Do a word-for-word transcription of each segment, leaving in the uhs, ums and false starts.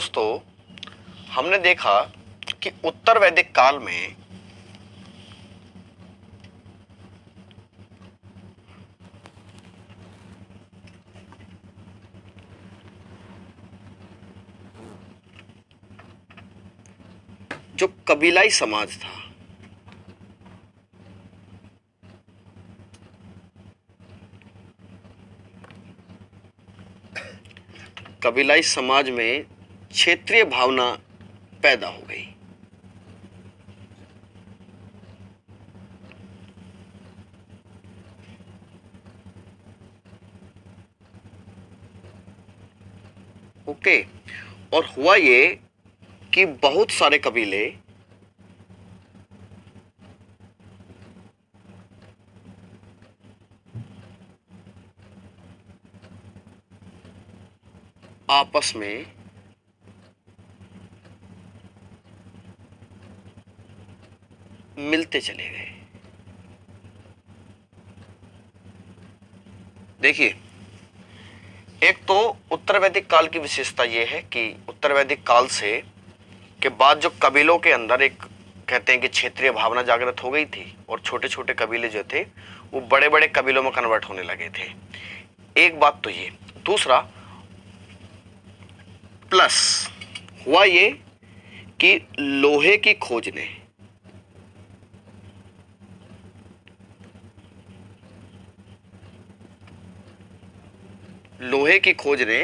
दोस्तों, हमने देखा कि उत्तर वैदिक काल में जो कबीलाई समाज था, कबीलाई समाज में क्षेत्रीय भावना पैदा हो गई। ओके, और हुआ ये कि बहुत सारे कबीले आपस में मिलते चले गए। देखिए, एक तो उत्तर वैदिक काल की विशेषता यह है कि उत्तर वैदिक काल से के बाद जो कबीलों के अंदर एक कहते हैं कि क्षेत्रीय भावना जागृत हो गई थी और छोटे छोटे कबीले जो थे वो बड़े बड़े कबीलों में कन्वर्ट होने लगे थे। एक बात तो ये। दूसरा, प्लस हुआ ये कि लोहे की खोज ने लोहे की खोज ने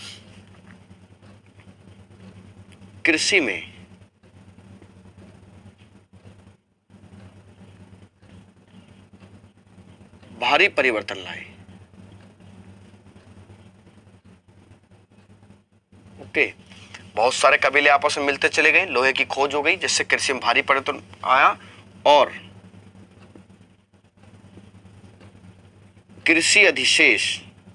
कृषि में भारी परिवर्तन लाए। ओके, बहुत सारे कबीले आपस में मिलते चले गए, लोहे की खोज हो गई जिससे कृषि में भारी परिवर्तन आया और कृषि अधिशेष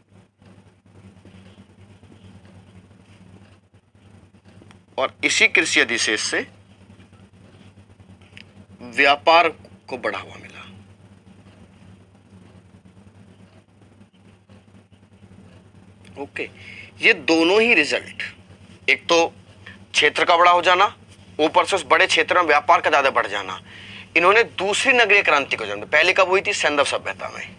और इसी कृषि अधिशेष से व्यापार को बढ़ावा मिला। ओके, ये दोनों ही रिजल्ट, एक तो क्षेत्र का बड़ा हो जाना, ऊपर से उस बड़े क्षेत्र में व्यापार का ज्यादा बढ़ जाना, इन्होंने दूसरी नगरीय क्रांति को जन्म। पहले कब हुई थी? सैंधव सभ्यता में।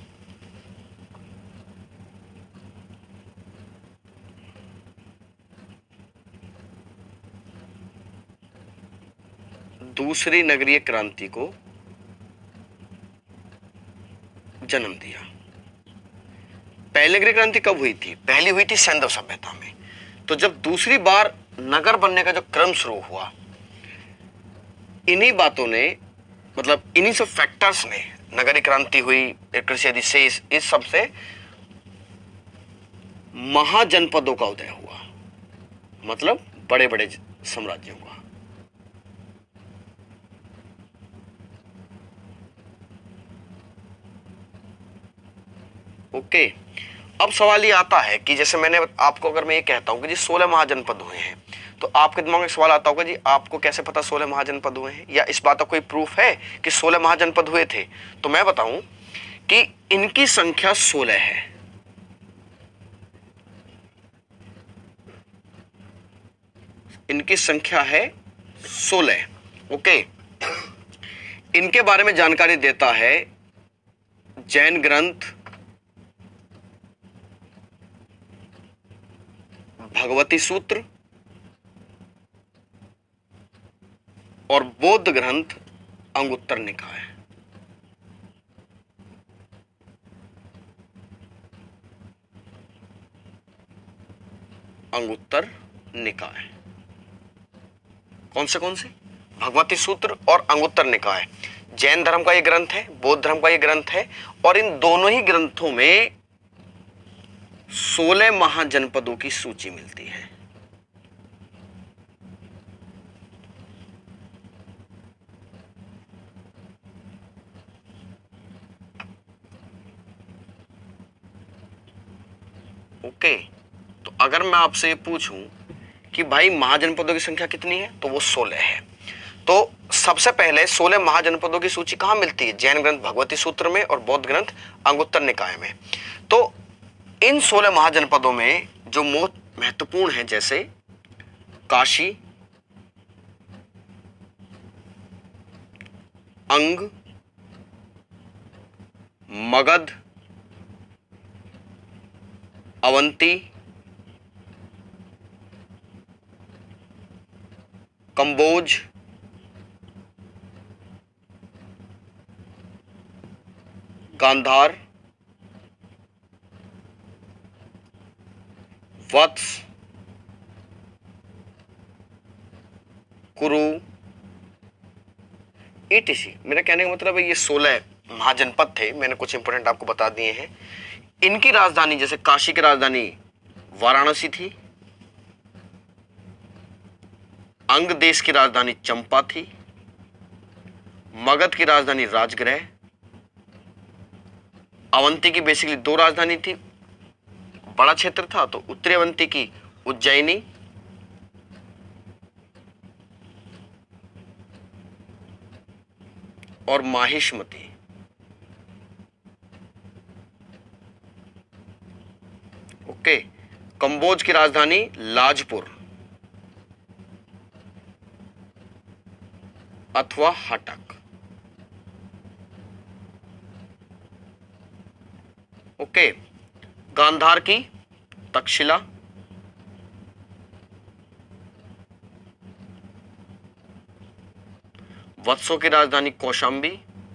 दूसरी नगरीय क्रांति को जन्म दिया। पहली नगरीय क्रांति कब हुई थी? पहली हुई थी सैंधव सभ्यता में। तो जब दूसरी बार नगर बनने का जो क्रम शुरू हुआ, इन्हीं बातों ने, मतलब इन्हीं सब फैक्टर्स ने, नगरीय क्रांति हुई, कृषि अधिशेष, इस सब से महाजनपदों का उदय हुआ, मतलब बड़े बड़े साम्राज्यों का। ओके, अब सवाल ये आता है कि जैसे मैंने आपको, अगर मैं ये कहता हूं कि जी सोलह महाजनपद हुए हैं, तो आपके दिमाग में सवाल आता होगा जी आपको कैसे पता सोलह महाजनपद हुए हैं, या इस बात का कोई प्रूफ है कि सोलह महाजनपद हुए थे? तो मैं बताऊं कि इनकी संख्या सोलह है। इनकी संख्या है सोलह। ओके, इनके बारे में जानकारी देता है जैन ग्रंथ भगवती सूत्र और बौद्ध ग्रंथ अंगुत्तर निकाय। अंगुत्तर निकाय कौन से कौन से? भगवती सूत्र और अंगुत्तर निकाय। जैन धर्म का ये ग्रंथ है, बौद्ध धर्म का ये ग्रंथ है, और इन दोनों ही ग्रंथों में सोलह महाजनपदों की सूची मिलती है। ओके, तो अगर मैं आपसे ये पूछूं कि भाई महाजनपदों की संख्या कितनी है, तो वो सोलह है। तो सबसे पहले सोलह महाजनपदों की सूची कहां मिलती है? जैन ग्रंथ भगवती सूत्र में और बौद्ध ग्रंथ अंगुत्तर निकाय में। तो इन सोलह महाजनपदों में जो बहुत महत्वपूर्ण है, जैसे काशी, अंग, मगध, अवंती, कंबोज, गांधार, वत्स, कुरु, ईटीसी। मेरा कहने का मतलब है ये सोलह महाजनपद थे, मैंने कुछ इंपोर्टेंट आपको बता दिए हैं। इनकी राजधानी, जैसे काशी की राजधानी वाराणसी थी, अंग देश की राजधानी चंपा थी, मगध की राजधानी राजगृह, अवंती की बेसिकली दो राजधानी थी, बड़ा क्षेत्र था तो उत्तरी अवंती की उज्जैनी, और माहिष्मती। ओके, कंबोज की राजधानी लाजपुर अथवा हटक। ओके, गांधार की तक्षशिला, वत्सों की राजधानी कौशांबी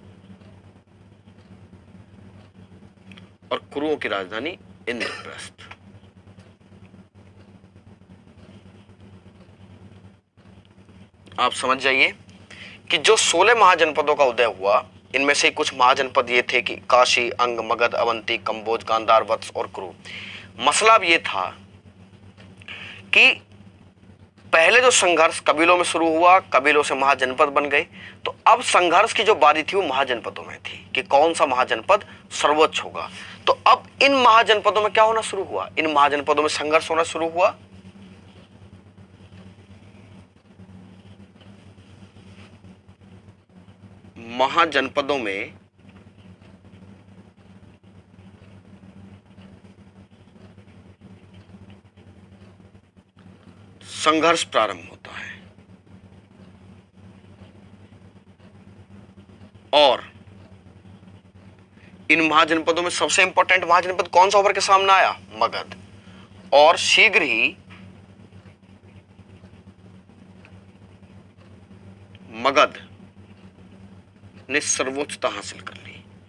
और कुरुओं की राजधानी इंद्रप्रस्थ। आप समझ जाइए कि जो सोलह महाजनपदों का उदय हुआ, इनमें से कुछ महाजनपद ये थे कि काशी, अंग, मगध, अवंती, कंबोज, गांधार, वत्स और कुरु। मसला अब ये था कि पहले जो संघर्ष कबीलों में शुरू हुआ, कबीलों से महाजनपद बन गए, तो अब संघर्ष की जो बारी थी वो महाजनपदों में थी कि कौन सा महाजनपद सर्वोच्च होगा। तो अब इन महाजनपदों में क्या होना शुरू हुआ, इन महाजनपदों में संघर्ष होना शुरू हुआ। महाजनपदों में संघर्ष प्रारंभ होता है और इन महाजनपदों में सबसे इंपॉर्टेंट महाजनपद कौन सा उभर के सामने आया, मगध। और शीघ्र ही मगध ने सर्वोच्चता हासिल कर ली।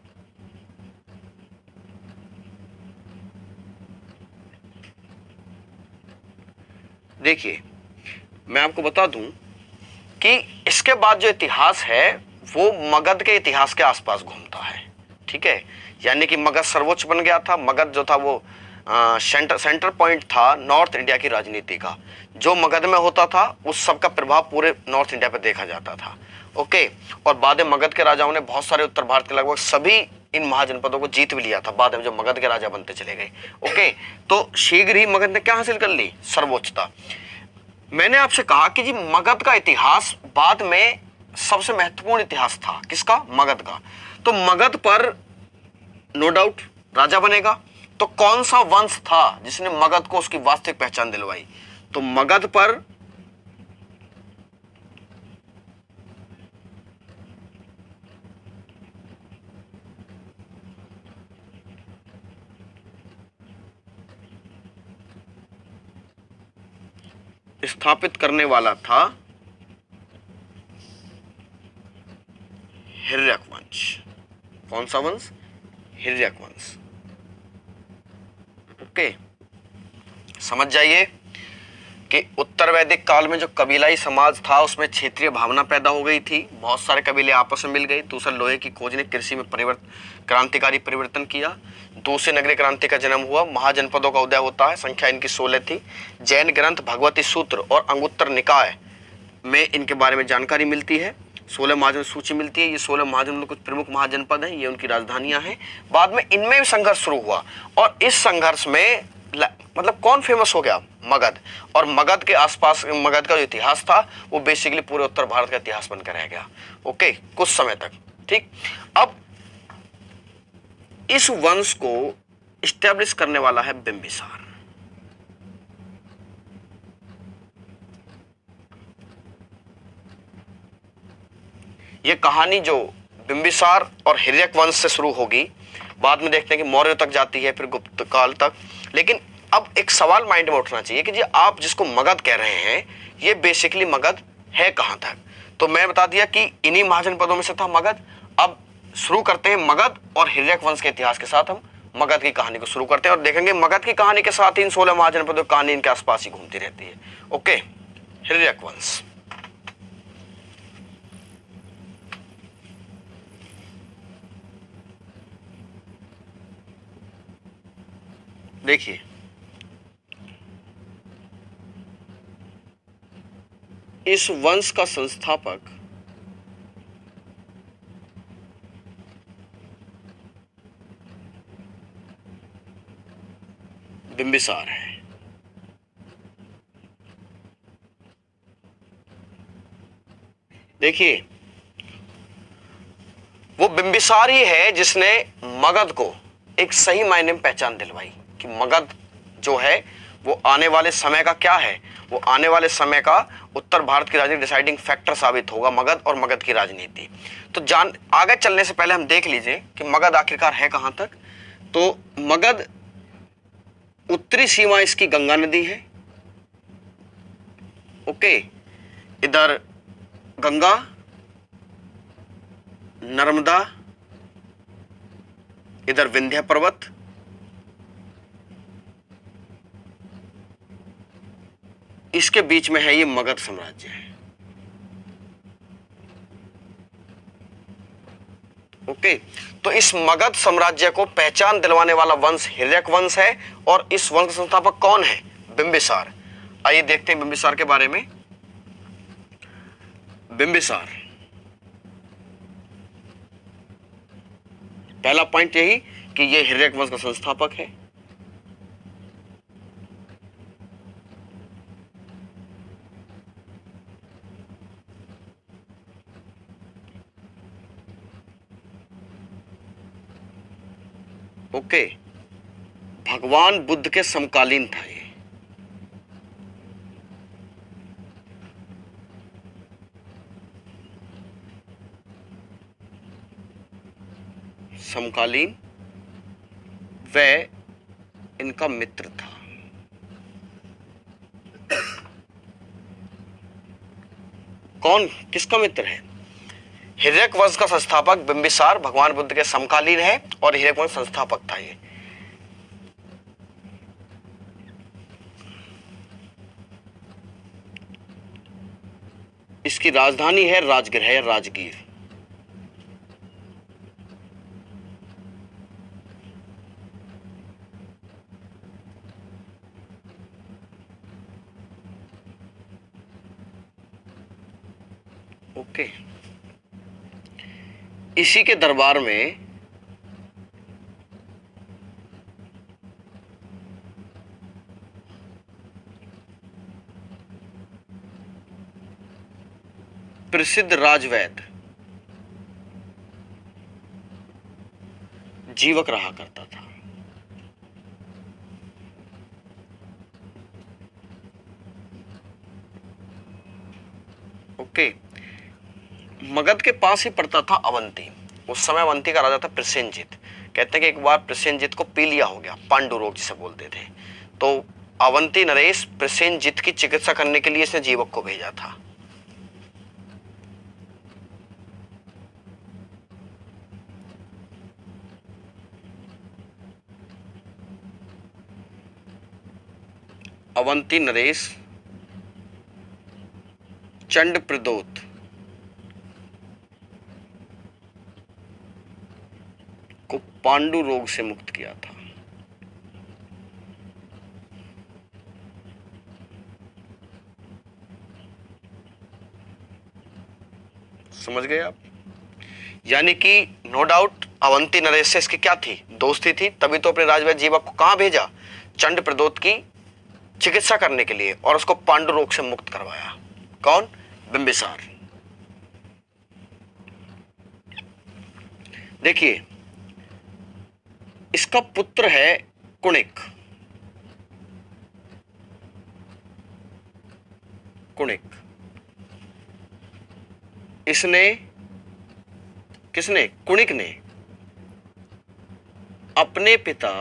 देखिए, मैं आपको बता दूं कि इसके बाद जो इतिहास है वो मगध के इतिहास के आसपास घूमता है। ठीक है, यानी कि मगध सर्वोच्च बन गया था। मगध जो था वो आ, सेंटर सेंटर पॉइंट था नॉर्थ इंडिया की राजनीति का। जो मगध में होता था उस सब का प्रभाव पूरे नॉर्थ इंडिया पे देखा जाता था। ओके, और बाद में मगध के राजाओं ने बहुत सारे उत्तर भारत के लगभग सभी इन महाजनपदों को जीत भी लिया था बाद में, जब मगध के राजा बनते चले गए। ओके, तो शीघ्र ही मगध ने क्या हासिल कर ली, सर्वोच्चता। मैंने आपसे कहा कि जी मगध का इतिहास बाद में सबसे महत्वपूर्ण इतिहास था, किसका, मगध का। तो मगध पर नो डाउट राजा बनेगा। तो कौन सा वंश था जिसने मगध को उसकी वास्तविक पहचान दिलवाई, तो मगध पर स्थापित करने वाला था हिर्यक वंश। कौन सा वंश, हिर्यक वंश। ओके, समझ जाइए कि उत्तर वैदिक काल में जो कबीलाई समाज था उसमें क्षेत्रीय भावना पैदा हो गई थी। बहुत सारे कबीले आपस में मिल गए। दूसरा, लोहे की खोज ने कृषि में परिवर्तन, क्रांतिकारी परिवर्तन किया। दूसरी नगरीय क्रांति का जन्म हुआ। महाजनपदों का उदय होता है। संख्या इनकी सोलह थी। जैन ग्रंथ भगवती सूत्र और अंगुत्तर निकाय में इनके बारे में जानकारी मिलती है। सोलह महाजन सूची मिलती है। ये सोलह महाजन में कुछ प्रमुख महाजनपद हैं, ये उनकी राजधानियां हैं। बाद में इनमें भी संघर्ष शुरू हुआ और इस संघर्ष में मतलब कौन फेमस हो गया, मगध। और मगध के आसपास मगध का जो इतिहास था वो बेसिकली पूरे उत्तर भारत का इतिहास बनकर रह गया। ओके, कुछ समय तक। ठीक, अब इस वंश को इस्टेब्लिश करने वाला है बिंबिसार। ये कहानी जो बिंबिसार और हिरण्यक वंश से शुरू होगी, बाद में देखते हैं कि मौर्य तक जाती है, फिर गुप्त काल तक। लेकिन अब एक सवाल माइंड में उठना चाहिए कि जी आप जिसको मगध कह रहे हैं, ये बेसिकली मगध है कहां तक? तो मैं बता दिया कि इन्हीं महाजनपदों में से था मगध। अब शुरू करते हैं मगध और हिरण्यक वंश के इतिहास के साथ। हम मगध की कहानी को शुरू करते हैं और देखेंगे मगध की कहानी के साथ इन सोलह महाजनपदों की कहानी इनके आसपास ही घूमती रहती है। ओके, हिरण्यक वंश। देखिए, इस वंश का संस्थापक बिंबिसार है। देखिए, वो बिंबिसार ही है जिसने मगध को एक सही मायने में पहचान दिलवाई कि मगध जो है वो आने वाले समय का क्या है, वो आने वाले समय का उत्तर भारत की राजनीति डिसाइडिंग फैक्टर साबित होगा, मगध और मगध की राजनीति। तो जान आगे चलने से पहले हम देख लीजिए कि मगध आखिरकार है कहां तक। तो मगध उत्तरी सीमा इसकी गंगा नदी है। ओके, इधर गंगा, नर्मदा, इधर विंध्य पर्वत, इसके बीच में है ये मगध साम्राज्य है। ओके, तो इस मगध साम्राज्य को पहचान दिलवाने वाला वंश हिरण्यक वंश है और इस वंश का संस्थापक कौन है? बिंबिसार। आइए देखते हैं बिंबिसार के बारे में। बिंबिसार, पहला पॉइंट यही कि ये हिरण्यक वंश का संस्थापक है। ओके, भगवान बुद्ध के समकालीन था ये। समकालीन, वह इनका मित्र था। कौन, किसका मित्र है? हिरण्यक वंश का संस्थापक बिंबिसार भगवान बुद्ध के समकालीन है और हिरण्यक वंश संस्थापक था ये। इसकी राजधानी है राजगृह या राजगीर। ओके, इसी के दरबार में प्रसिद्ध राजवैद्य जीवक रहा करता था। ओके, मगध के पास ही पड़ता था अवंती। उस समय अवंती का राजा था प्रसेनजित। कहते हैं कि एक बार प्रसेनजित को पीलिया हो गया, पांडु रोग जिसे बोलते थे। तो अवंती नरेश प्रसेनजित की चिकित्सा करने के लिए इसने जीवक को भेजा था। अवंती नरेश चंड प्रदोत को पांडु रोग से मुक्त किया था। समझ गए आप? यानी कि नो डाउट अवंती नरेश से इसकी क्या थी, दोस्ती थी, तभी तो अपने राजवैद्य जीवक को कहां भेजा? चंड प्रदोत की चिकित्सा करने के लिए, और उसको पांडु रोग से मुक्त करवाया। कौन? बिंबिसार। देखिए, इसका पुत्र है कुणिक। कुणिक इसने किसने? कुणिक ने अपने पिता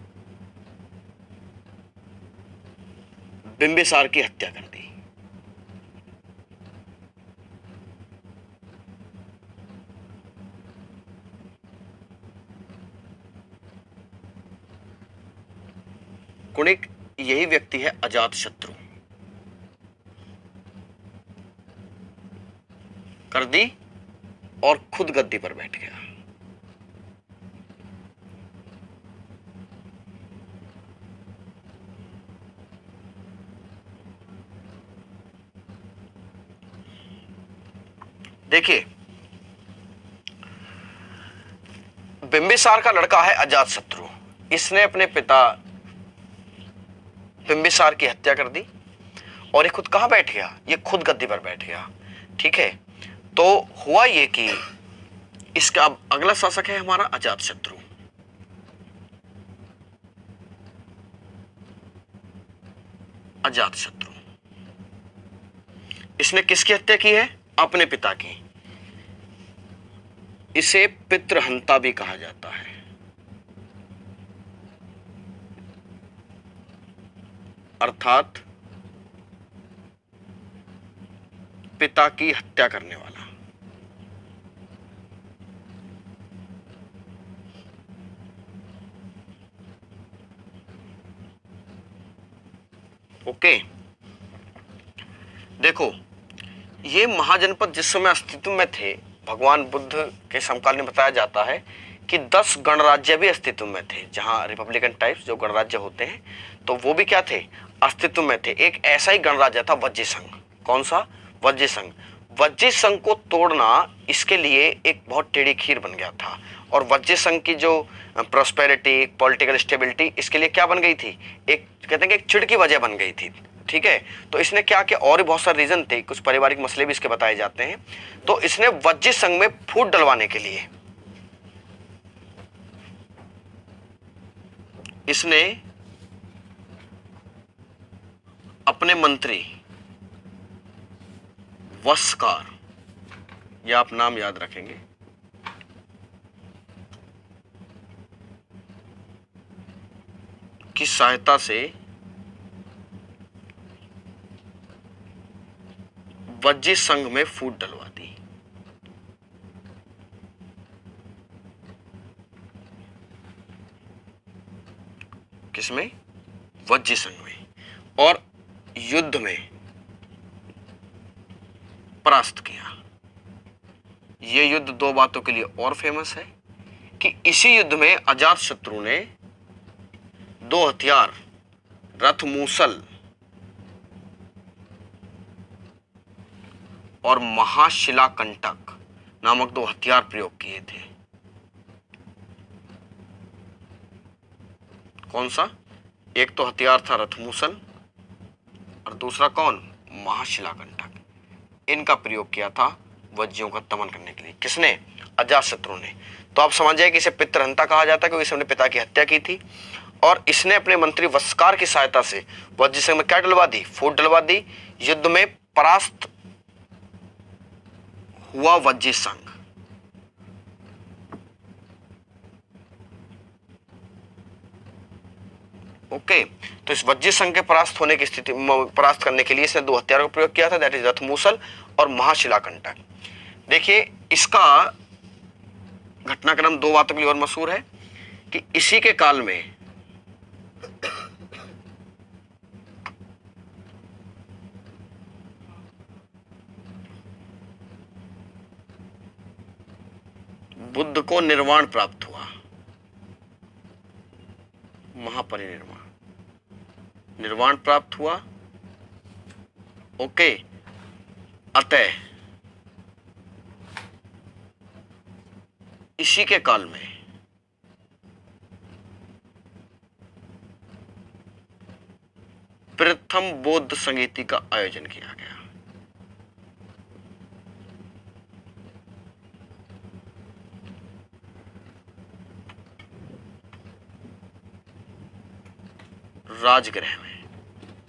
बिंबिसार की हत्या कर दी। कुणिक यही व्यक्ति है अजात शत्रु। कर दी और खुद गद्दी पर बैठ गया। देखिए, बिंबिसार का लड़का है अजात शत्रु। इसने अपने पिता बिंबिसार की हत्या कर दी और ये खुद कहां बैठ गया? ये खुद गद्दी पर बैठ गया। ठीक है, तो हुआ ये कि इसका अब अगला शासक है हमारा अजात शत्रु। अजात शत्रु इसने किसकी हत्या की है? अपने पिता की। इसे पितृहंता भी कहा जाता है। अर्थात पिता की हत्या करने वाला। ओके, देखो, ये महाजनपद जिस समय अस्तित्व में थे, भगवान बुद्ध के समकाल में बताया जाता है कि दस गणराज्य भी अस्तित्व में थे, जहां रिपब्लिकन टाइप्स जो गणराज्य होते हैं, तो वो भी क्या थे? अस्तित्व में थे। एक ऐसा ही गणराज्य था वज्जी संघ। कौन सा? वज्जी संघ। वज्जी संघ को तोड़ना इसके लिए एक बहुत टेढ़ी खीर बन गया था। और वज्जी संघ की जो प्रोस्पेरिटी, पॉलिटिकल स्टेबिलिटी, इसके लिए क्या बन गई थी? एक कहते हैं कि एक चिड़ की वजह बन गई थी। ठीक है, तो इसने क्या किया? और भी बहुत सारे रीजन थे, कुछ पारिवारिक मसले भी इसके बताए जाते हैं। तो इसने वज्जी संघ में फूट डलवाने के लिए इसने अपने मंत्री वस्कार, यह आप नाम याद रखेंगे, की सहायता से वज्जी संघ में फूट डलवा दी। किसमें? वज्जी संघ में। और युद्ध में परास्त किया। यह युद्ध दो बातों के लिए और फेमस है कि इसी युद्ध में अजात शत्रु ने दो हथियार, रथ मूसल और महाशिलाकंटक नामक दो हथियार प्रयोग किए थे। कौन सा? एक तो हथियार था रथमूसल और दूसरा कौन? महाशिलाकंटक। इनका प्रयोग किया था वज्जियों का दमन करने के लिए। किसने? अजातशत्रु ने। तो आप समझ जाए कि इसे पितृहंता कहा जाता है, क्योंकि इसने अपने पिता की हत्या की थी और इसने अपने मंत्री वस्कार की सहायता से वज्जी संघ में क्या डलवा दी? फूट डलवा दी। युद्ध में परास्त हुआ वज्जी संघ। ओके, तो इस वज्जी संघ के परास्त होने की स्थिति, परास्त करने के लिए इसने दो हथियारों का प्रयोग किया था, दैट इज रथमूसल और महाशिलाकंटक। देखिए, इसका घटनाक्रम दो बातों के लिए और मशहूर है कि इसी के काल में बुद्ध को निर्वाण प्राप्त हुआ, महापरिनिर्वाण, निर्वाण प्राप्त हुआ। ओके, अतः इसी के काल में प्रथम बौद्ध संगीति का आयोजन किया गया। राजगृह में।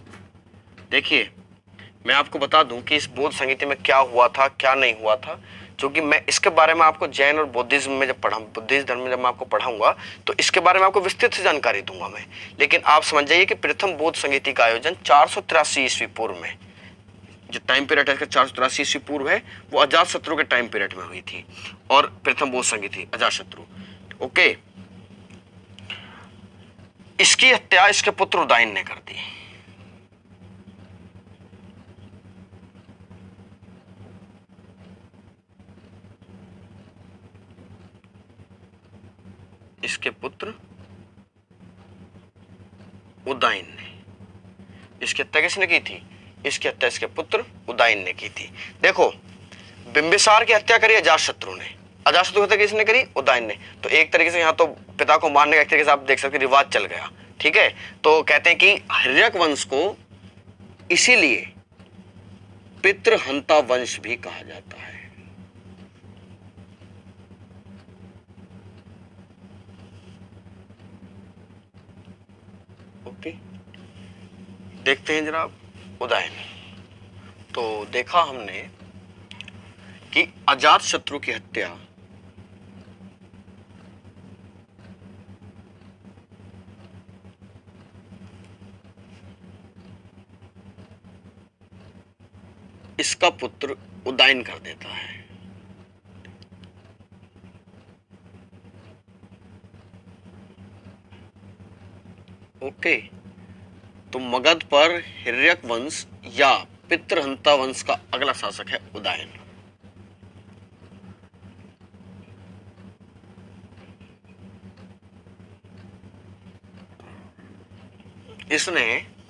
देखिए, मैं आपको बता दूं कि इस बौद्ध संगीति में क्या हुआ था, क्या नहीं हुआ था। जो कि मैं इसके बारे में आपको जैन और बुद्धिज्म में जब पढ़ा बुद्धिस्ट धर्म में जब मैं आपको पढ़ाऊंगा तो इसके बारे में आपको विस्तृत से जानकारी दूंगा मैं। लेकिन आप समझ जाइए कि प्रथम बौद्ध संगीति का आयोजन चार सौ तिरासी ईस्वी पूर्व में, जो टाइम पीरियड है इसका चार सौ तिरासी ईस्वी पूर्व है, वो अजातशत्रु के टाइम पीरियड में हुई थी और प्रथम बौद्ध संगीति अजातशत्रु। ओके, इसकी हत्या इसके पुत्र उदयन ने कर दी। इसके पुत्र उदयन ने। इसकी हत्या किसने की थी? इसकी हत्या इसके पुत्र उदयन ने की थी। देखो, बिंबिसार की हत्या करी अजातशत्रु ने, अजातशत्रु की हत्या किसने करी? उदयन ने। तो एक तरीके से यहाँ तो पिता को मारने का एक तरीके से आप देख सकते हैं रिवाज चल गया। ठीक है, तो कहते हैं कि हर्यक वंश को इसीलिए पितृहंता वंश भी कहा जाता है। ओके, देखते हैं जनाब उदयन। तो देखा हमने कि अजातशत्रु की हत्या इसका पुत्र उदयन कर देता है। ओके, तो मगध पर हिर्यक वंश या पितृहंता वंश का अगला शासक है उदयन। इसने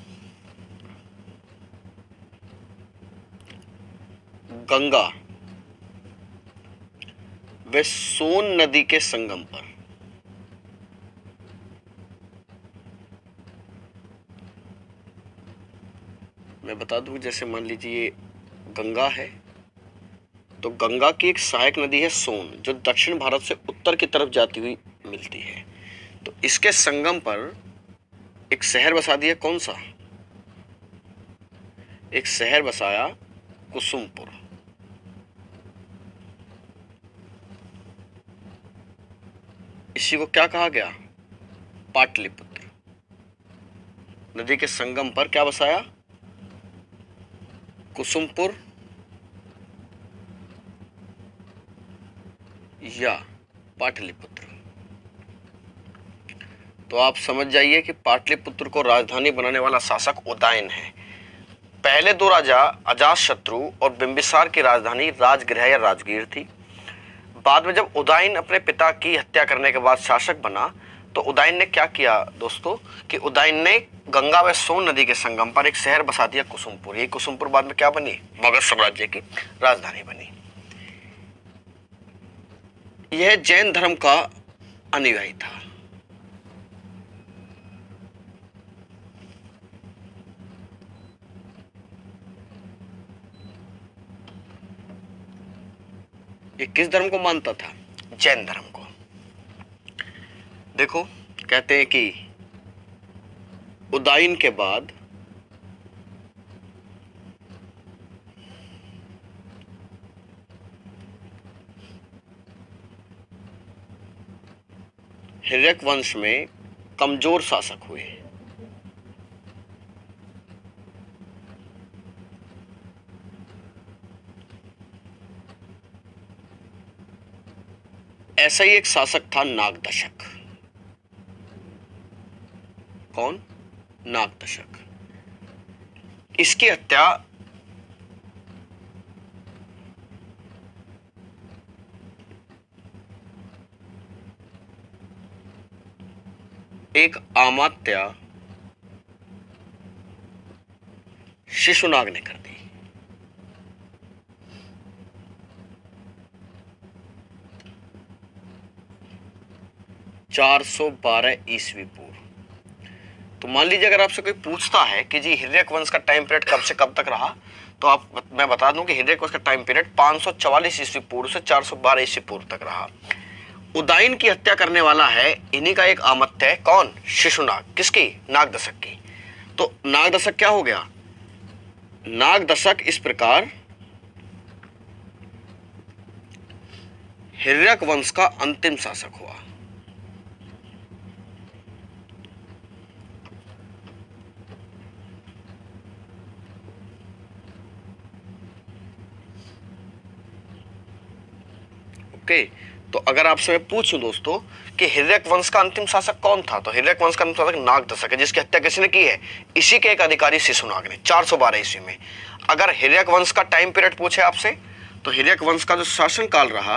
गंगा व सोन नदी के संगम पर मैं बता दूं, जैसे मान लीजिए गंगा है, तो गंगा की एक सहायक नदी है सोन, जो दक्षिण भारत से उत्तर की तरफ जाती हुई मिलती है। तो इसके संगम पर एक शहर बसा दिया। कौन सा? एक शहर बसाया कुसुमपुर। इसी को क्या कहा गया? पाटलिपुत्र। नदी के संगम पर क्या बसाया? कुसुमपुर या पाटलिपुत्र। तो आप समझ जाइए कि पाटलिपुत्र को राजधानी बनाने वाला शासक उदयन है। पहले दो राजा अजातशत्रु और बिंबिसार की राजधानी राजगृह या राजगीर थी। बाद में जब उदयन अपने पिता की हत्या करने के बाद शासक बना, तो उदयन ने क्या किया दोस्तों कि उदयन ने गंगा व सोन नदी के संगम पर एक शहर बसा दिया कुसुमपुर। ये कुसुमपुर बाद में क्या बनी? मगध साम्राज्य की राजधानी बनी। यह जैन धर्म का अनुयायी था। ये किस धर्म को मानता था? जैन धर्म को। देखो, कहते हैं कि उदयन के बाद हिर्यक वंश में कमजोर शासक हुए। ऐसा ही एक शासक था नागदशक। कौन? नागदशक। इसकी हत्या एक अमात्या शिशुनाग ने कर दी। चार सौ बारह ईस्वी पूर्व। तो मान लीजिए अगर आपसे कोई पूछता है कि जी हिर्यक वंश का टाइम पीरियड कब से कब तक रहा, तो आप मैं बता दूं कि हिर्यक वंश का टाइम पीरियड पाँच सौ चवालीस ईस्वी पूर्व से चार सौ बारह ईस्वी पूर्व तक रहा। उदयन की हत्या करने वाला है इन्हीं का एक अमात्य है। कौन? शिशुनाग। किसकी? नागदशक की। तो नागदशक क्या हो गया? नागदशक इस प्रकार हिर्यक वंश का अंतिम शासक हुआ? ओके, तो अगर आपसे मैं पूछूं दोस्तों कि हिर्यक वंश का अंतिम शासक कौन था, तो हिर्यक वंश का अंतिम शासक नागदशक है, जिसकी हत्या किसने की है? इसी के एक अधिकारी शिशुनाग ने चार सौ बारह ईस्वी में। अगर हिर्यक वंश का टाइम पीरियड पूछे आपसे, तो हिर्यक वंश का जो शासन काल रहा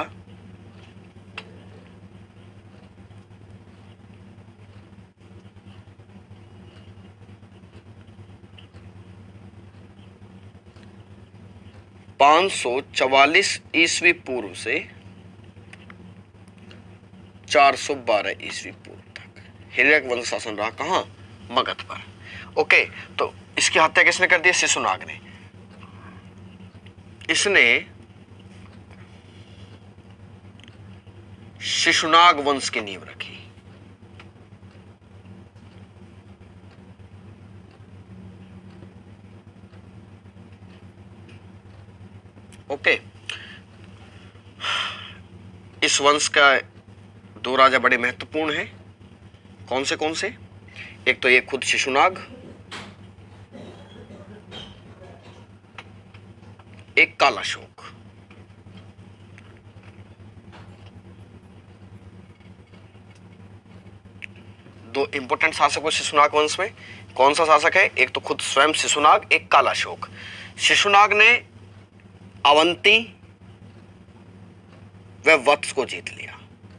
पांच सौ चवालीस ईस्वी पूर्व से चार सौ बारह ईस्वी पूर्व तक हिर्यक वंश शासन रहा। कहां? मगध पर। ओके, तो इसकी हत्या किसने कर दी? शिशुनाग ने। इसने शिशुनाग वंश की नींव रखी। ओके, इस वंश का दो राजा बड़े महत्वपूर्ण हैं। कौन से कौन से? एक तो ये खुद शिशुनाग, एक कालाशोक। दो इंपोर्टेंट शासक शिशुनाग वंश में। कौन सा शासक है? एक तो खुद स्वयं शिशुनाग, एक कालाशोक। शिशुनाग ने अवंती व वत्स को जीत लिया।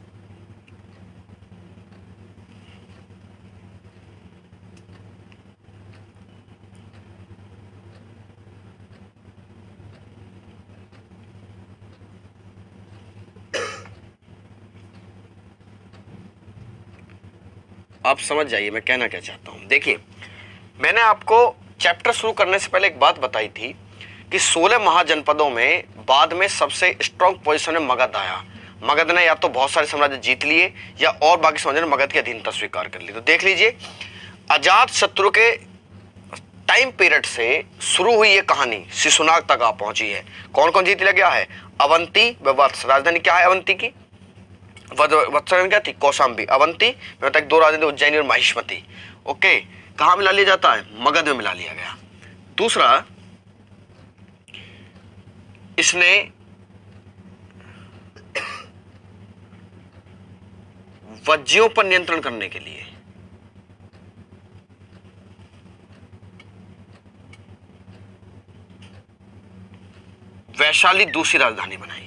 आप समझ जाइए मैं कहना क्या चाहता हूं। देखिए, मैंने आपको चैप्टर शुरू करने से पहले एक बात बताई थी कि सोलह महाजनपदों में बाद में सबसे स्ट्रॉन्ग पोजीशन में मगध आया। मगध ने या तो बहुत सारे साम्राज्य जीत लिए या और बाकी साम्राज्य ने मगध की अधीनता स्वीकार कर ली। तो देख लीजिए, अजात शत्रु के टाइम पीरियड से शुरू हुई ये कहानी शिशुनाग तक आ पहुंची है। कौन कौन जीत लिया गया है? अवंती व वत्स। राजधानी क्या है अवंती की? वत्सराजधानी क्या थी? कौशाम्बी। अवंती में तक दो राजधानी उज्जैनी और महिष्मती। ओके, कहां मिला लिया जाता है? मगध में मिला लिया गया। दूसरा, इसने वज्जियों पर नियंत्रण करने के लिए वैशाली दूसरी राजधानी बनाई।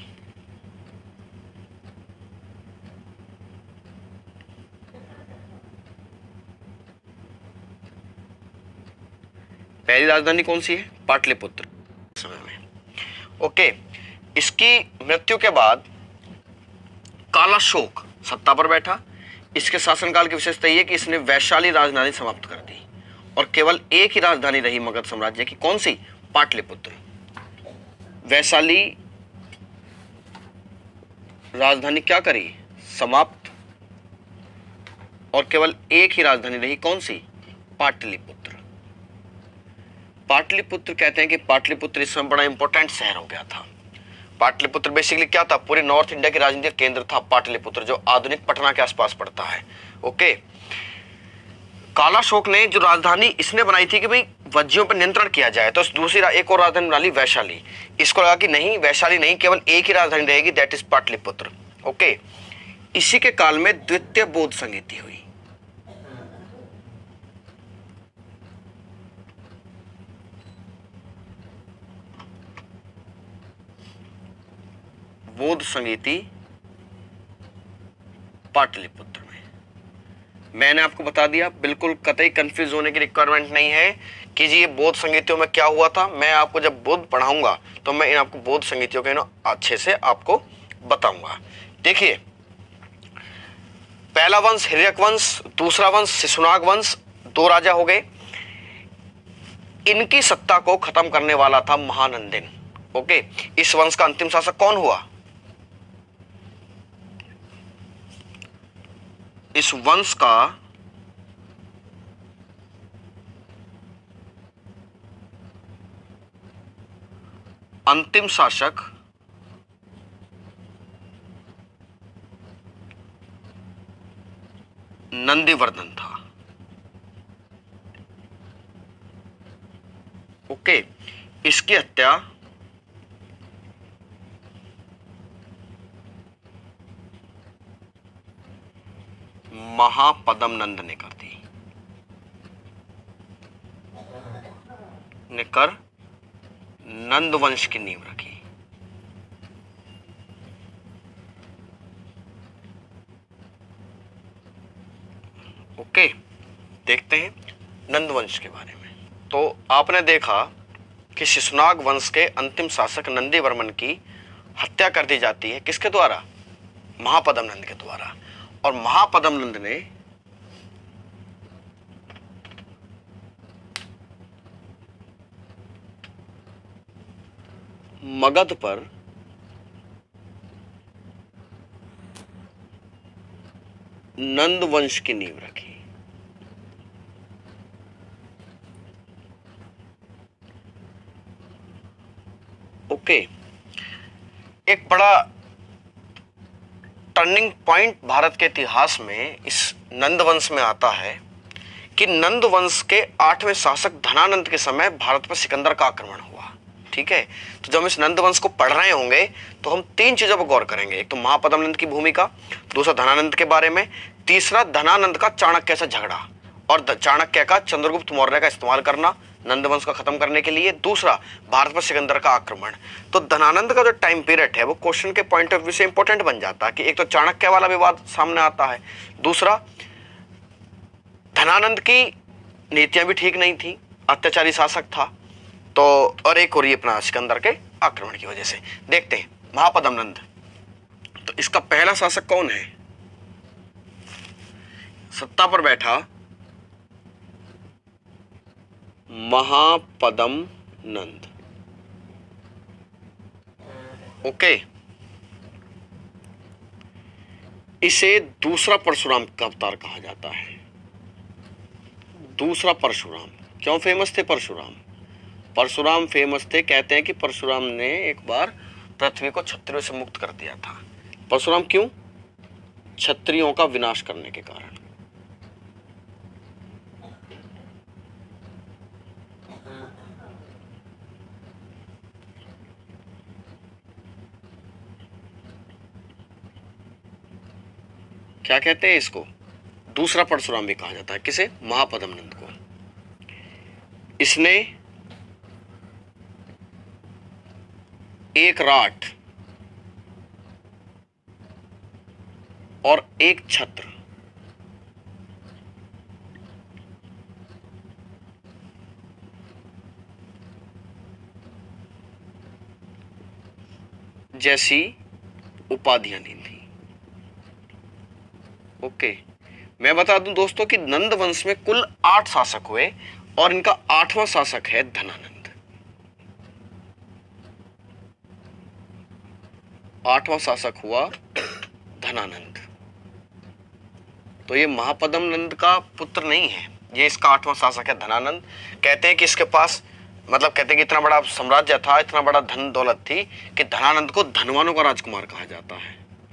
पहली राजधानी कौन सी है? पाटलिपुत्र समय में। ओके, इसकी मृत्यु के बाद कालाशोक सत्ता पर बैठा। इसके शासनकाल की विशेषता यह कि इसने वैशाली राजधानी समाप्त कर दी और केवल एक ही राजधानी रही मगध साम्राज्य की। कौन सी? पाटलिपुत्र। वैशाली राजधानी क्या करी? समाप्त, और केवल एक ही राजधानी रही। कौन सी? पाटलिपुत्र। पाटलिपुत्र कहते हैं कि पाटलिपुत्र इस समय बड़ा इंपॉर्टेंट शहर हो गया था। पाटलिपुत्र बेसिकली क्या था? पूरे नॉर्थ इंडिया के राजनीतिक केंद्र था पाटलिपुत्र, जो आधुनिक पटना के आसपास पड़ता है। ओके, कालाशोक ने जो राजधानी इसने बनाई थी कि भाई वज्जियों पर नियंत्रण किया जाए, तो दूसरी एक और राजधानी बना ली वैशाली। इसको लगा कि नहीं, वैशाली नहीं, केवल एक ही राजधानी रहेगी, दैट इज पाटलिपुत्र। ओके, इसी के काल में द्वितीय बौद्ध संगीति हुई। बौद्ध संगीति पाटलिपुत्र में। मैंने आपको बता दिया, बिल्कुल कतई कंफ्यूज होने की रिक्वायरमेंट नहीं है कि जी ये बौद्ध संगीतियों में क्या हुआ था। मैं आपको जब बौद्ध पढ़ाऊंगा तो मैं इन आपको बौद्ध संगीतियों के ना अच्छे से आपको बताऊंगा। देखिए, पहला वंश हिर्यक वंश, दूसरा वंश शिशुनाग वंश, दो राजा हो गए। इनकी सत्ता को खत्म करने वाला था महानंदिन। ओके, इस वंश का अंतिम शासक कौन हुआ? इस वंश का अंतिम शासक नंदीवर्धन था। ओके, इसकी हत्या महापद्म नंद ने कर दी, ने कर नंद वंश की नींव रखी। ओके, देखते हैं नंद वंश के बारे में। तो आपने देखा कि शिशुनाग वंश के अंतिम शासक नंदीवर्मन की हत्या कर दी जाती है, किसके द्वारा? महापद्म नंद के द्वारा। और महापद्म नंद ने मगध पर नंद वंश की नींव रखी। ओके, एक बड़ा टर्निंग पॉइंट भारत के इतिहास में इस नंद वंश में आता है कि नंद वंश के आठवें शासक धनानंद के समय भारत पर सिकंदर का आक्रमण हुआ। ठीक है, तो जब हम इस नंद वंश को पढ़ रहे होंगे तो हम तीन चीजों पर गौर करेंगे। एक तो महापद्म नंद की भूमिका, दूसरा धनानंद के बारे में, तीसरा धनानंद का चाणक्य से झगड़ा और चाणक्य का चंद्रगुप्त मौर्य का इस्तेमाल करना नंद वंश को खत्म करने के लिए, दूसरा भारत पर सिकंदर का आक्रमण। तो धनानंद का जो टाइम पीरियड है वो क्वेश्चन के पॉइंट ऑफ व्यू से इंपॉर्टेंट बन जाता है कि एक तो चाणक्य वाला विवाद सामने आता है, दूसरा धनानंद की नीतियां भी ठीक नहीं थी, अत्याचारी शासक था, तो और एक और ये अपना सिकंदर के आक्रमण की वजह से। देखते हैं महापद्म नंद। तो इसका पहला शासक कौन है? सत्ता पर बैठा महापद्म नंद। ओके, इसे दूसरा परशुराम का अवतार कहा जाता है। दूसरा परशुराम क्यों फेमस थे? परशुराम परशुराम फेमस थे, कहते हैं कि परशुराम ने एक बार पृथ्वी को क्षत्रियों से मुक्त कर दिया था। परशुराम क्यों? क्षत्रियों का विनाश करने के कारण। क्या कहते हैं इसको? दूसरा परशुराम भी कहा जाता है। किसे? महापद्म नंद को। इसने एक राठ और एक छत्र जैसी उपाधियां दी थी। ओके, मैं बता दूं दोस्तों कि नंद वंश में कुल आठ शासक हुए और इनका आठवां शासक है धनानंद। आठवां शासक हुआ धनानंद। तो ये महापद्म नंद का पुत्र नहीं है, ये इसका आठवां शासक है धनानंद। कहते हैं कि इसके पास मतलब कहते हैं कि इतना बड़ा साम्राज्य था, इतना बड़ा धन दौलत थी कि धनानंद को धनवानों का राजकुमार कहा जाता है।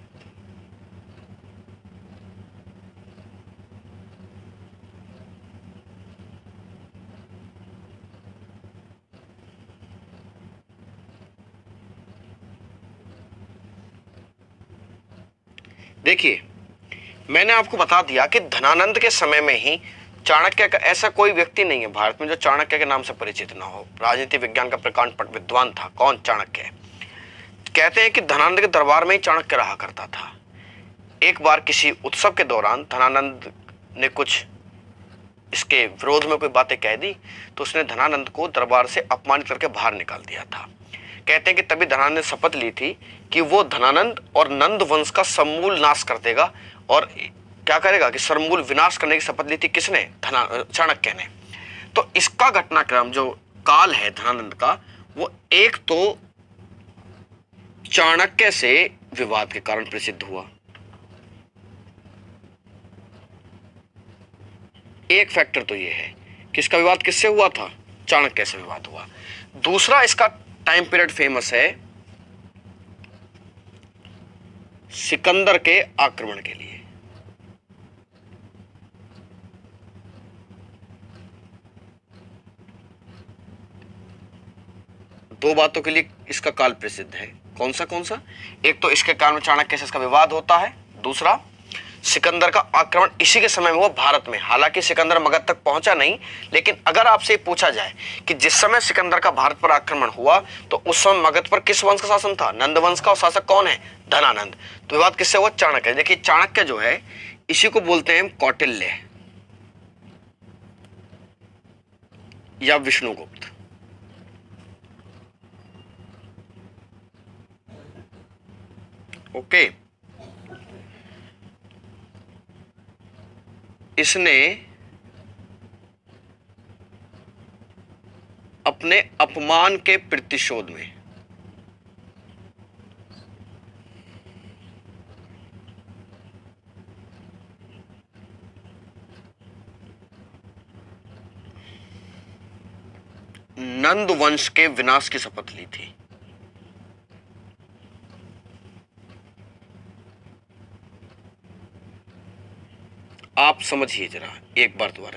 देखिए, मैंने आपको बता दिया कि धनानंद के समय में ही चाणक्य का ऐसा कोई व्यक्ति नहीं है भारत में जो चाणक्य के नाम से परिचित ना हो। राजनीति विज्ञान का प्रकांड विद्वान था। कौन? चाणक्य। कहते हैं कि धनानंद के दरबार में ही चाणक्य रहा करता था। एक बार किसी उत्सव के दौरान धनानंद ने कुछ इसके विरोध में कोई बातें कह दी तो उसने धनानंद को दरबार से अपमानित करके बाहर निकाल दिया था। कहते हैं कि तभी धनानंद ने शपथ ली थी कि वो धनानंद और नंद वंश का समूल नाश कर देगा। और क्या करेगा कि समूल विनाश करने की शपथ ली थी किसने? धना चाणक्य ने। तो इसका घटनाक्रम जो काल है धनानंद का, वो एक तो चाणक्य से विवाद के कारण प्रसिद्ध हुआ, एक फैक्टर तो ये है कि इसका विवाद किससे हुआ था? चाणक्य से विवाद हुआ। दूसरा, इसका टाइम पीरियड फेमस है सिकंदर के आक्रमण के लिए। दो बातों के लिए इसका काल प्रसिद्ध है। कौन सा कौन सा? एक तो इसके कारण में चाणक्य से इसका विवाद होता है, दूसरा सिकंदर का आक्रमण इसी के समय में हुआ भारत में। हालांकि सिकंदर मगध तक पहुंचा नहीं, लेकिन अगर आपसे पूछा जाए कि जिस समय सिकंदर का भारत पर आक्रमण हुआ तो उस समय मगध पर किस वंश का शासन था? नंद वंश का। और शासक कौन है? धनानंद। तो विवाद किससे हुआ? चाणक्य। देखिए चाणक्य जो है इसी को बोलते हैं कौटिल्य या विष्णुगुप्त। ओके, इसने अपने अपमान के प्रतिशोध में नंद वंश के विनाश की शपथ ली थी। आप समझिए जरा एक बार दोबारा।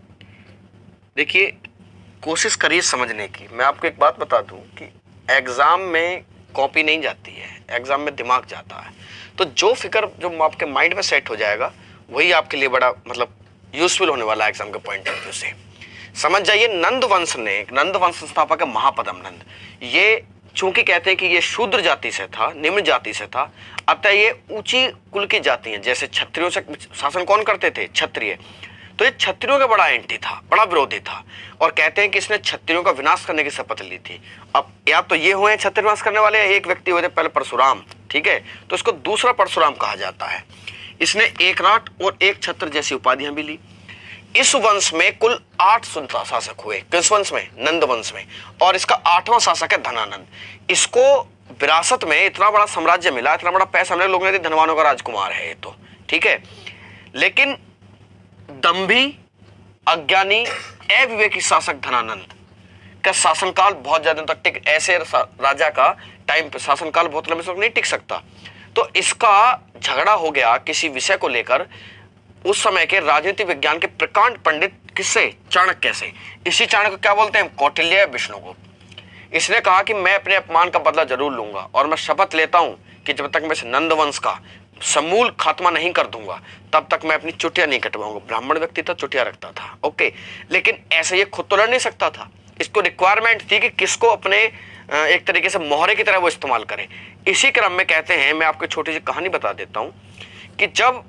देखिए कोशिश करिए समझने की। मैं आपको एक बात बता दूं कि एग्जाम में कॉपी नहीं जाती है, एग्जाम में दिमाग जाता है। तो जो फिक्र जो आपके माइंड में सेट हो जाएगा वही आपके लिए बड़ा मतलब यूजफुल होने वाला है एग्जाम के पॉइंट ऑफ व्यू से। समझ जाइए, नंद वंश ने, नंद वंश संस्थापक है महापद्म नंद। ये चूंकि कहते हैं कि ये शूद्र जाति से था, निम्न जाति से था, अतः ये ऊंची कुल की जाति है। जैसे क्षत्रियों से शासन कौन करते थे? क्षत्रिय। तो ये क्षत्रियों का बड़ा एंटी था, बड़ा विरोधी था, और कहते हैं कि इसने क्षत्रियों का विनाश करने की शपथ ली थी। अब या तो ये हुए क्षत्रिय विनाश करने वाले, एक व्यक्ति हुए थे पहले परशुराम, ठीक है, तो इसको दूसरा परशुराम कहा जाता है। इसने एकनाट और एक छत्र जैसी उपाधियां भी ली। इस वंश में कुल आठ शासक हुए। किस वंश में? नंद वंश में। और इसका आठवां शासक है धनानंद। इसको विरासत में इतना बड़ा साम्राज्य मिला, इतना बड़ा पैसा मिला, लोग ने धनवानों का राजकुमार है ये तो, ठीक है। लेकिन दंभी, अज्ञानी, अविवेकी शासक धनानंद का शासनकाल बहुत ज्यादा तक टिक, ऐसे राजा का टाइम पे शासनकाल बहुत लंबे समय नहीं टिक सकता। तो इसका झगड़ा हो गया किसी विषय को लेकर उस समय के राजनीति विज्ञान के प्रकांड पंडित किससे? चाणक्य से। इसी चाणक्य को क्या बोलते हैं? कौटिल्य, विष्णुगुप्त। इसने कहा कि मैं अपने अपमान का बदला जरूर लूंगा और मैं शपथ लेता हूं कि जब तक मैं इस नंद वंश का समूल खात्मा नहीं कर दूंगा तब तक मैं अपनी चुटिया नहीं कटवाऊंगा। ब्राह्मण व्यक्ति था, चुटिया रखता था, ओके। लेकिन ऐसे ये खुद तो लड़ नहीं सकता था, इसको रिक्वायरमेंट थी कि किसको अपने एक तरीके से मोहरे की तरह वो इस्तेमाल करे। इसी क्रम में कहते हैं, मैं आपको छोटी सी कहानी बता देता हूं कि जब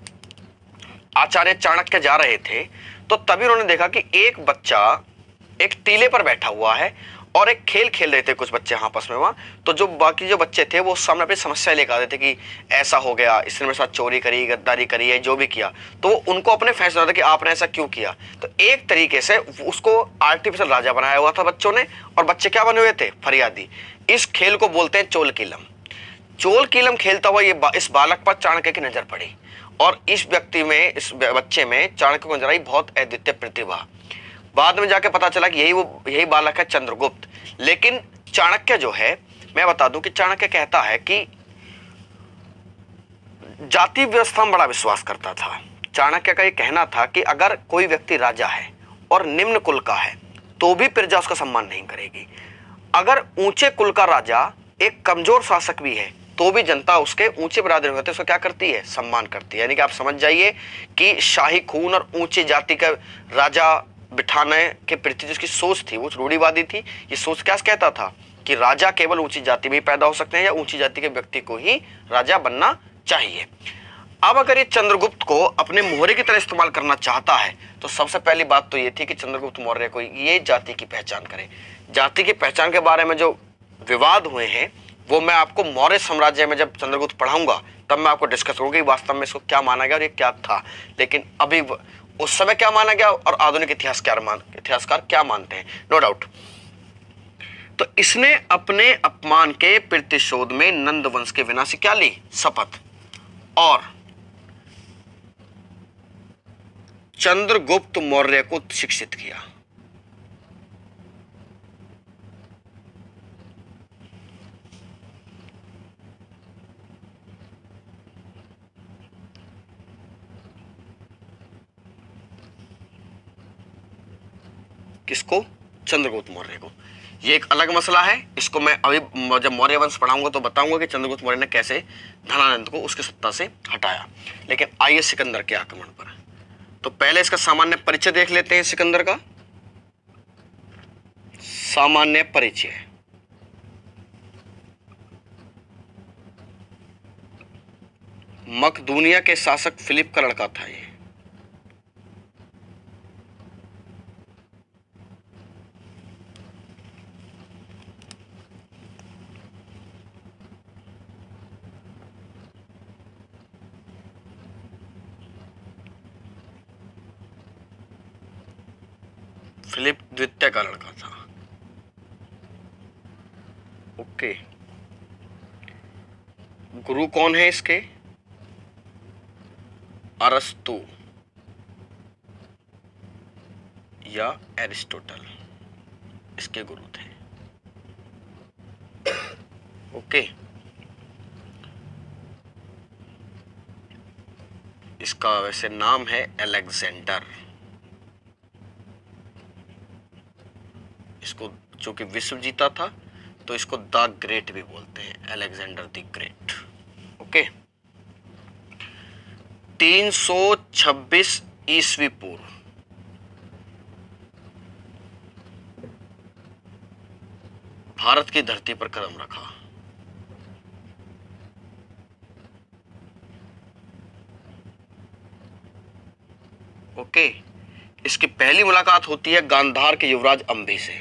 आचार्य चाणक्य जा रहे थे तो तभी उन्होंने देखा कि एक बच्चा एक टीले पर बैठा हुआ है और एक खेल खेल रहे थे कुछ बच्चे आपस में वहां। तो जो बाकी जो बच्चे थे वो सामने अपनी समस्या लेकर आते थे कि ऐसा हो गया, इसने मेरे साथ चोरी करी, गद्दारी करी है, जो भी किया, तो उनको अपने फैसला था कि आपने ऐसा क्यों किया। तो एक तरीके से उसको आर्टिफिशियल राजा बनाया हुआ था बच्चों ने, और बच्चे क्या बने हुए थे? फरियादी। इस खेल को बोलते हैं चोल कीलम। चोल कीलम खेलता हुआ ये बा, इस बालक पर चाणक्य की नजर पड़ी और इस व्यक्ति में, इस बच्चे में चाणक्य को नजर आई बहुत अद्वितीय प्रतिभा। बाद में जाके पता चला कि यही वो यही बालक है चंद्रगुप्त। लेकिन चाणक्य जो है, मैं बता दूं कि चाणक्य कहता है कि जाति व्यवस्था में बड़ा विश्वास करता था। चाणक्य का ये कहना था कि अगर कोई व्यक्ति राजा है और निम्न कुल का है तो भी प्रजा उसका सम्मान नहीं करेगी। अगर ऊंचे कुल का राजा एक कमजोर शासक भी है तो भी जनता उसके ऊंचे बरादरी होते उसको क्या करती है? सम्मान करती है। यानी कि आप समझ जाइए कि शाही खून और ऊंची जाति का राजा बिठाने के प्रति जिसकी सोच थी वो रूढ़िवादी थी। ये सोच क्या कहता था कि राजा केवल ऊंची जाति में ही पैदा हो सकते हैं या ऊंची जाति के व्यक्ति को ही राजा बनना चाहिए। अब अगर ये चंद्रगुप्त को अपने मोहरे की तरह इस्तेमाल करना चाहता है तो सबसे पहली बात तो ये थी कि चंद्रगुप्त मौर्य को ये जाति की पहचान करे। जाति की पहचान के बारे में जो विवाद हुए हैं वो मैं आपको मौर्य साम्राज्य में जब चंद्रगुप्त पढ़ाऊंगा तब मैं आपको डिस्कस करूंगा कि वास्तव में इसको क्या माना गया और ये क्या था। लेकिन अभी उस समय क्या माना गया और आधुनिक इतिहासकार मान इतिहासकार क्या मानते हैं, नो डाउट। तो इसने अपने अपमान के प्रतिशोध में नंद वंश के विनाश की क्या ली? शपथ। और चंद्रगुप्त मौर्य को शिक्षित किया। किसको? चंद्रगुप्त मौर्य को। ये एक अलग मसला है, इसको मैं अभी जब मौर्य वंश पढ़ाऊंगा तो बताऊंगा कि चंद्रगुप्त मौर्य ने कैसे धनानंद को उसकी सत्ता से हटाया। लेकिन आइए सिकंदर के आक्रमण पर, तो पहले इसका सामान्य परिचय देख लेते हैं। सिकंदर का सामान्य परिचय, मकदूनिया के शासक फिलिप का लड़का था ये। फिलिप द्वितीय का लड़का था। ओके, गुरु कौन है इसके? अरस्तु या एरिस्टोटल इसके गुरु थे। ओके, इसका वैसे नाम है अलेक्जेंडर। इसको जो कि विश्व जीता था तो इसको द ग्रेट भी बोलते हैं, अलेक्जेंडर द ग्रेट। ओके, तीन सौ छब्बीस ईस्वी पूर्व भारत की धरती पर कदम रखा। ओके, इसकी पहली मुलाकात होती है गांधार के युवराज अंबी से।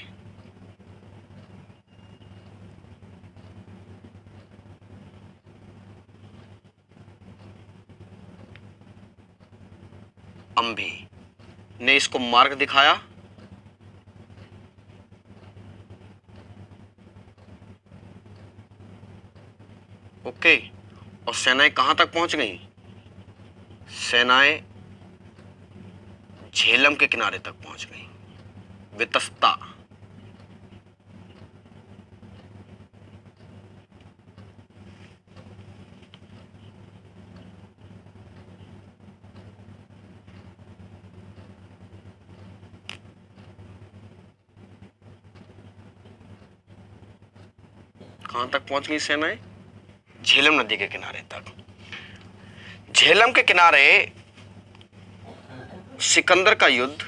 अंबी ने इसको मार्ग दिखाया। ओके, और सेनाएं कहां तक पहुंच गई? सेनाएं झेलम के किनारे तक पहुंच गई, वितस्ता। कहां तक पहुंच गई सेनाएं? झेलम नदी के किनारे तक। झेलम के किनारे सिकंदर का युद्ध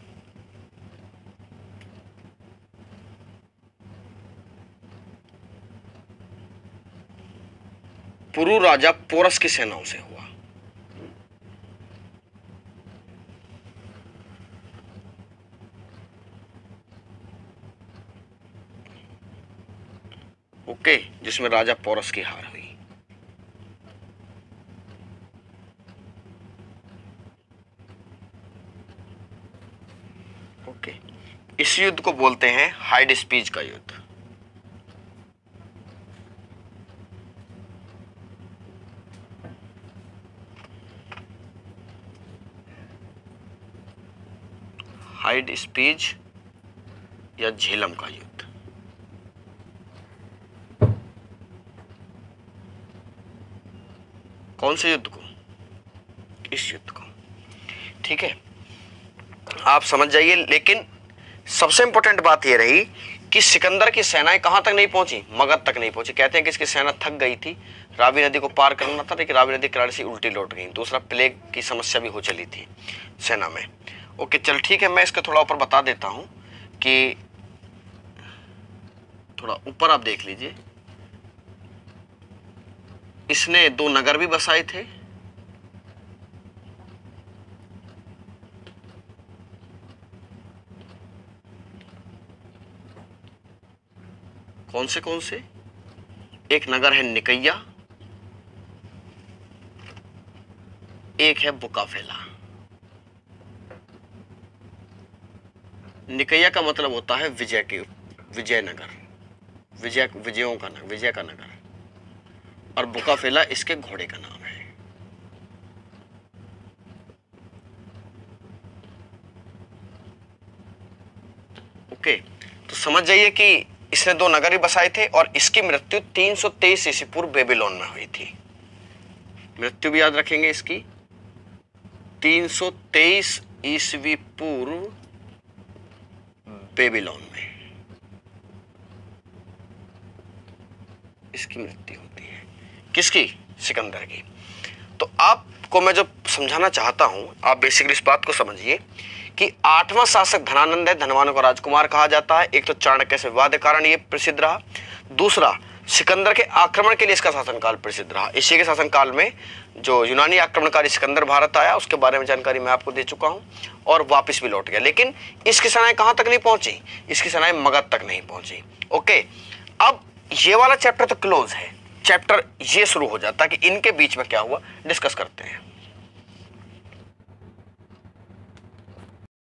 पुरु राजा पोरस की सेनाओं से हुआ। ओके, जिसमें राजा पोरस की हार हुई। ओके, इस युद्ध को बोलते हैं हाइडेस्पीज का युद्ध। हाइडेस्पीज या झेलम का युद्ध। कौन से युद्ध को? इस युद्ध को। ठीक है, आप समझ जाइए। लेकिन सबसे इंपॉर्टेंट बात यह रही कि सिकंदर की सेनाएं कहां तक नहीं पहुंची? मगध तक नहीं पहुंची। कहते हैं कि इसकी सेना थक गई थी, रावी नदी को पार करना था, लेकिन रावी नदी किनारे से उल्टी लौट गई। दूसरा, प्लेग की समस्या भी हो चली थी सेना में। ओके, चल ठीक है, मैं इसका थोड़ा ऊपर बता देता हूं कि थोड़ा ऊपर आप देख लीजिए। इसने दो नगर भी बसाए थे। कौन से कौन से? एक नगर है निकैया, एक है बुकाफेला। निकैया का मतलब होता है विजय की, विजयनगर, विजय विजयों का नगर, विजय का नगर। और बुकाफेला इसके घोड़े का नाम है। ओके, तो समझ जाइए कि इसने दो नगर ही बसाए थे और इसकी मृत्यु तीन सौ तेईस ईस्वी पूर्व बेबीलोन में हुई थी। मृत्यु भी याद रखेंगे इसकी, तीन सौ तेईस ईस्वी पूर्व बेबीलोन में। इसकी मृत्यु होती है। किसकी? सिकंदर की। तो आपको मैं जो समझाना चाहता हूं, आप बेसिकली इस बात को समझिए कि आठवां शासक धनानंद है, धनवानों का राजकुमार कहा जाता है। एक तो चाणक्य से विवाद के कारण ये प्रसिद्ध रहा, दूसरा सिकंदर के आक्रमण के लिए इसका शासनकाल प्रसिद्ध रहा। इसी के शासनकाल में जो यूनानी आक्रमणकारी सिकंदर भारत आया, उसके बारे में जानकारी मैं आपको दे चुका हूं और वापस भी लौट गया। लेकिन इसकी सेनाएं कहां तक नहीं पहुंची? इसकी सेनाएं मगध तक नहीं पहुंची। ओके, अब ये वाला चैप्टर तो क्लोज है, चैप्टर ये शुरू हो जाता है कि इनके बीच में क्या हुआ, डिस्कस करते हैं।